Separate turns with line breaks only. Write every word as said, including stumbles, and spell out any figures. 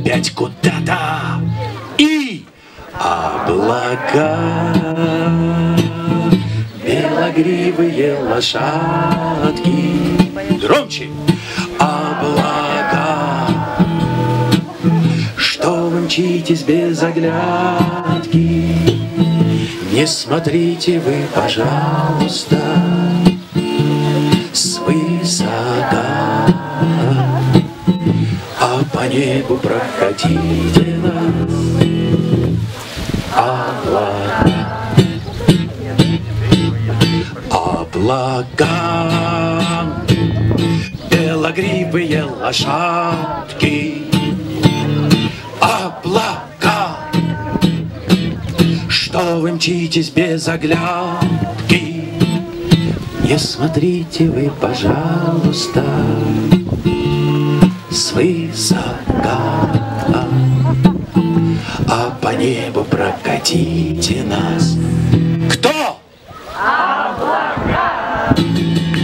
опять куда-то. И облака, белогривые лошадки. Громче. Облака, что вы мчитесь без оглядки. Не смотрите вы, пожалуйста, свысока, а по небу проходите нас. Облака, облака, белогривые лошадки. Облака, что вы мчитесь без оглядки. Не смотрите вы, пожалуйста, свысока, а по небу прокатите нас. Кто?
Облака!